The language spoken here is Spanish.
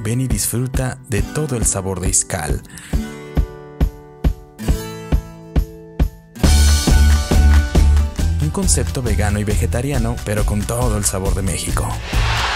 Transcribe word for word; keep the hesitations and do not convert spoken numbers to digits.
ven y disfruta de todo el sabor de Izcal. Un concepto vegano y vegetariano, pero con todo el sabor de México.